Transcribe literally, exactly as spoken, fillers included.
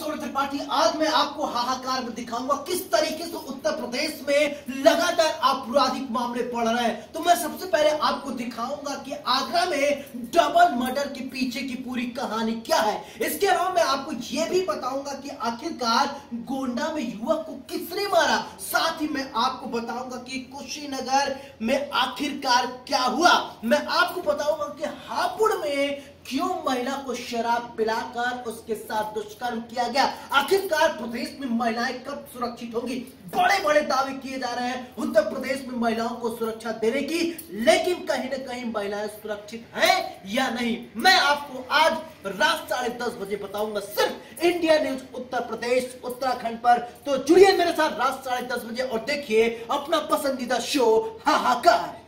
सौरभ त्रिपाठी, आज मैं आपको हाहाकार में दिखाऊंगा किस तरीके से उत्तर प्रदेश में लगातार आपराधिक मामले बढ़ रहे हैं। तो मैं सबसे पहले आपको दिखाऊंगा कि आगरा में डबल मर्डर के पीछे की पूरी कहानी क्या है। इसके अलावा मैं आपको यह भी बताऊंगा कि आखिरकार गोंडा में युवक को किसने मारा। साथ ही मैं आपको बताऊंगा कि कुशीनगर में आखिरकार क्या हुआ। मैं आपको बताऊंगा कि हापुड़ में क्यों महिला को शराब पिलाकर उसके साथ दुष्कर्म किया गया। आखिरकार प्रदेश में महिलाएं कब सुरक्षित होंगी। बड़े बड़े दावे किए जा रहे हैं उत्तर प्रदेश में महिलाओं को सुरक्षा देने की, लेकिन कहीं ना कहीं महिलाएं सुरक्षित हैं या नहीं, मैं आपको आज रात साढ़े दस बजे बताऊंगा, सिर्फ इंडिया न्यूज उत्तर प्रदेश उत्तराखंड पर। तो जुड़िए मेरे साथ रात साढ़े दस बजे और देखिए अपना पसंदीदा शो हाहाकार।